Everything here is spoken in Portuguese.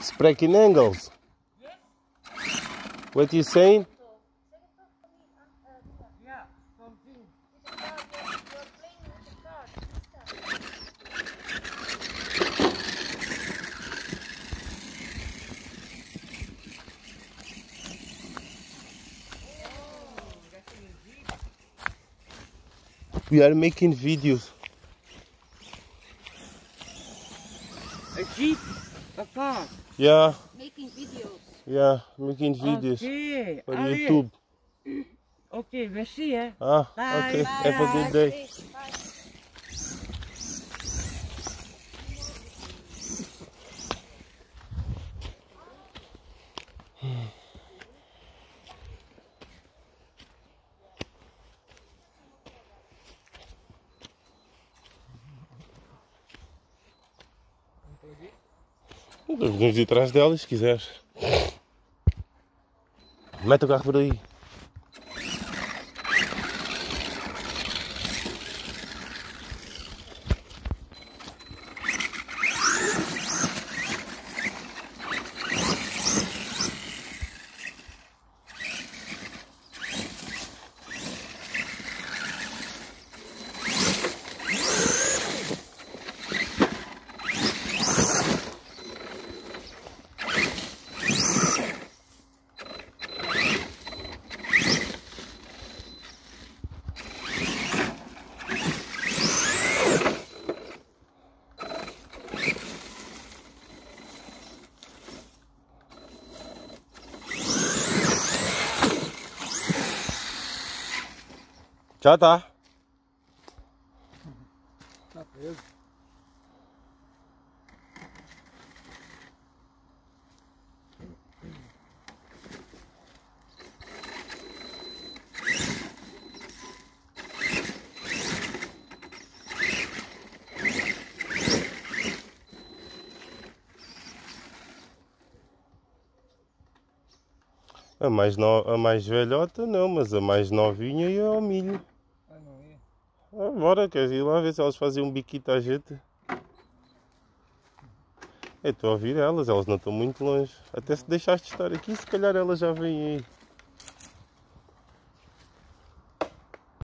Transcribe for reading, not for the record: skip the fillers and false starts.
It's breaking angles. What you saying? We are making videos. A jeep? A car? Yeah. Making videos. Yeah, making videos. Okay. For YouTube. Okay, we'll see you. Ah, Bye. okay. Bye. Have a good day. Podemos ir atrás delas se quiseres. Mete o carro por aí. Já tá. Tá preso. A mais velhota não, mas a mais novinha ia ao milho. Ah, não ia. Ah, bora, queres ir lá ver se elas fazem um biquito à gente? Eu estou a ouvir elas não estão muito longe. Até se deixaste de estar aqui, se calhar elas já vêm aí.